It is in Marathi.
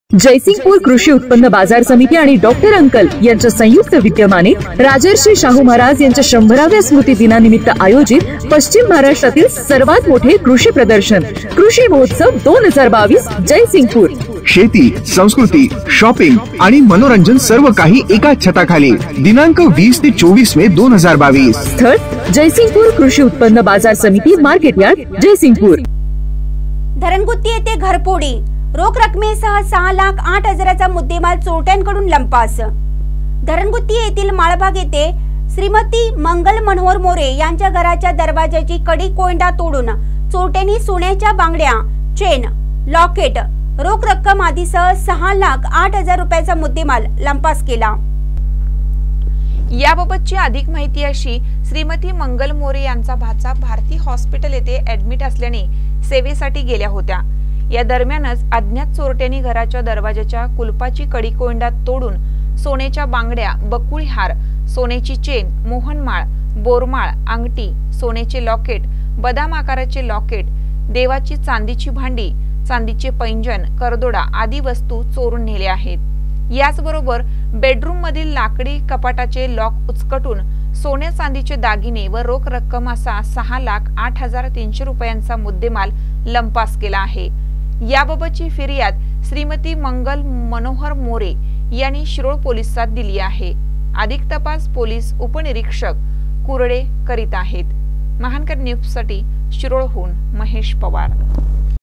जयसिंगपूर कृषी उत्पन्न बाजार समिती आणि डॉक्टर अंकल यांच्या संयुक्त विद्यमाने राजर्षी शाहू महाराज यांच्या 100व्या स्मृती दिनानिमित्त आयोजित पश्चिम महाराष्ट्रातील सर्वात मोठे कृषी प्रदर्शन कृषी महोत्सव 2022 जयसिंगपूर। शेती, संस्कृती, शॉपिंग आणि मनोरंजन सर्व काही एका छताखाली। दिनांक 20 ते 24 मे 2022। स्थळ जयसिंगपूर कृषी उत्पन्न बाजार समिती, मार्केट यार्ड, जयसिंगपूर। धरणगुत्ती येथे घरफोडी, रोख रकमेसह 6,08,000चा मुद्देमाल चोरट्यांकडून लंपास। धरणगुत्ती येथील माळबाग येथे श्रीमती मंगल मनोहर मोरे यांच्या घराच्या दरवाजाची कडी कोंडा तोडून चोरट्यांनी सोन्याच्या बांगड्या, चेन, लॉकेट, रोख रक्कम आदीसह 6,08,000 रुपयाचा मुद्देमाल लंपास केला। याबाबतची अधिक माहिती अशी, श्रीमती मंगल मोरे यांचा भाचा भारती हॉस्पिटल येथे ऍडमिट असल्याने सेवेसाठी गेल्या होत्या। या दरम्यानच अज्ञात चोरट्यांनी घराच्या दरवाजाच्या कुलपाची कडी कोंडा तोडून सोन्याच्या बांगड्या, बकुळी हार, सोन्याची चेन, मोहनमाळ, बोरमाळ, अंगठी, सोन्याचे लॉकेट, बदाम आकाराचे लॉकेट, देवाची चांदीची भांडी, चांदीचे पैंजण, करदोडा आदी वस्तू चोरून नेले आहेत। याचबरोबर बेडरूम मधील लाकडी कपाटाचे लॉक उचकटून सोन्या चांदीचे दागिने व रोख रक्कम असा 6,08,300 रुपयांचा मुद्देमाल लंपास केला आहे। याबाबतची फिर्याद श्रीमती मंगल मनोहर मोरे यांनी शिरोळ पोलिसात दिली आहे। अधिक तपास पोलीस उपनिरीक्षक कुरडे करीत आहेत। महानकर न्यूज साठी शिरोळहून महेश पवार।